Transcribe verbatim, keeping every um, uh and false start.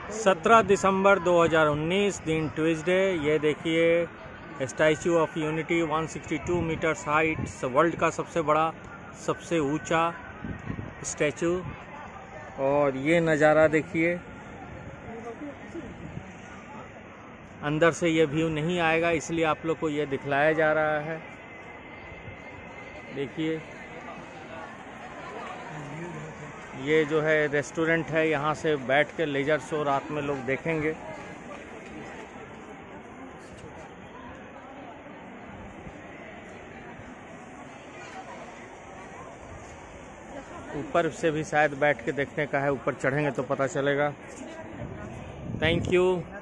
सत्रह दिसंबर दो हज़ार उन्नीस, दिन ट्यूसडे। ये देखिए स्टैचू ऑफ यूनिटी एक सौ बासठ मीटर्स हाइट, वर्ल्ड का सबसे बड़ा सबसे ऊंचा स्टैचू। और ये नज़ारा देखिए, अंदर से ये व्यू नहीं आएगा इसलिए आप लोग को ये दिखलाया जा रहा है। देखिए ये जो है रेस्टोरेंट है, यहाँ से बैठ के लेजर शो रात में लोग देखेंगे। ऊपर से भी शायद बैठ के देखने का है, ऊपर चढ़ेंगे तो पता चलेगा। Thank you.